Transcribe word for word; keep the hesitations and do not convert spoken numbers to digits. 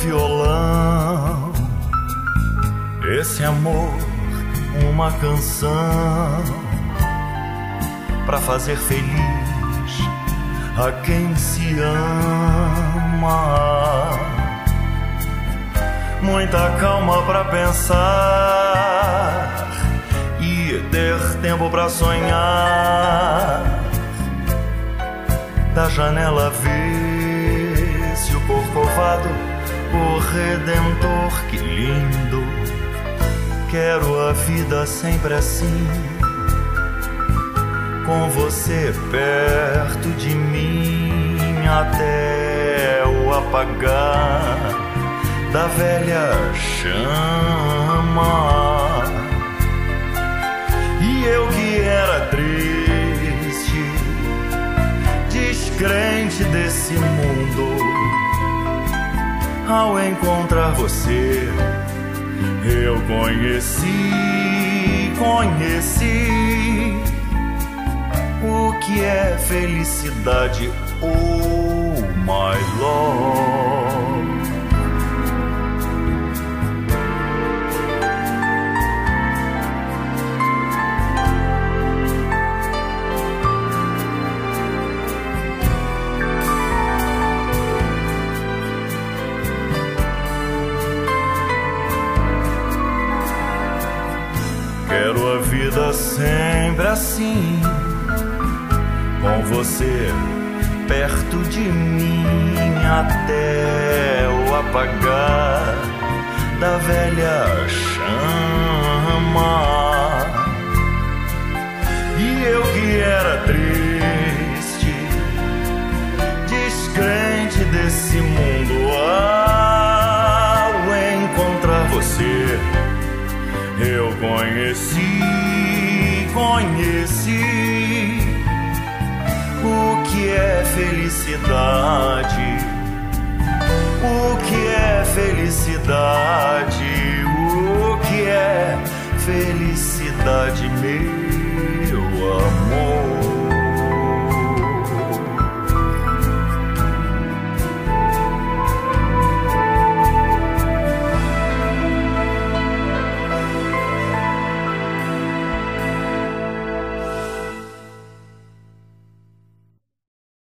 violão, esse amor, uma canção pra fazer feliz a quem se ama. Muita calma pra pensar e ter tempo pra sonhar. Da janela vê-se o corcovado, o Redentor, que lindo. Quero a vida sempre assim, com você perto de mim, até o apagar da velha chama. E eu que era triste, descrente desse mundo, ao encontrar você eu conheci, conheci o que é felicidade, oh my love. Quero a vida sempre assim, com você perto de mim, até o apagar da velha chama. E eu que era triste, descrente desse mundo, ao encontrar você eu conheci, conheci o que é felicidade, o que é felicidade, o que é felicidade mesmo.